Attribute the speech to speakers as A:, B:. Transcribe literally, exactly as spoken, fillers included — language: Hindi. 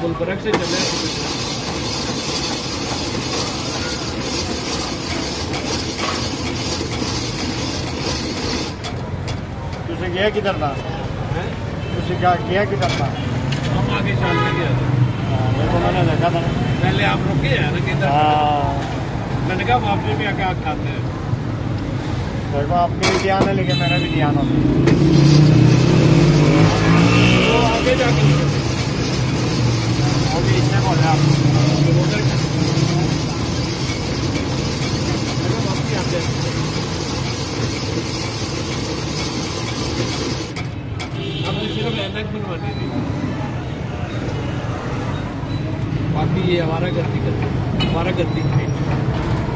A: गुलबर्ग से चले
B: तुझे गया किधर था? तुझे क्या किया किधर था?
A: हम आगे चल के गया था।
B: मेरे को मैंने देखा था
A: पहले आप रुके हैं ना किधर? मैंने कहा वापसी भी आके आप खाते हैं।
B: देखो आपके भी ध्यान है लेकिन मेरा भी ध्यान होता
A: तो आगे जाके
B: वो भी इसने बोला आप
A: वापसी आते हैं। हमने सिर्फ ऐनक बनवानी थी, बाकी ये हमारा गलती करती हमारा गलती नहीं।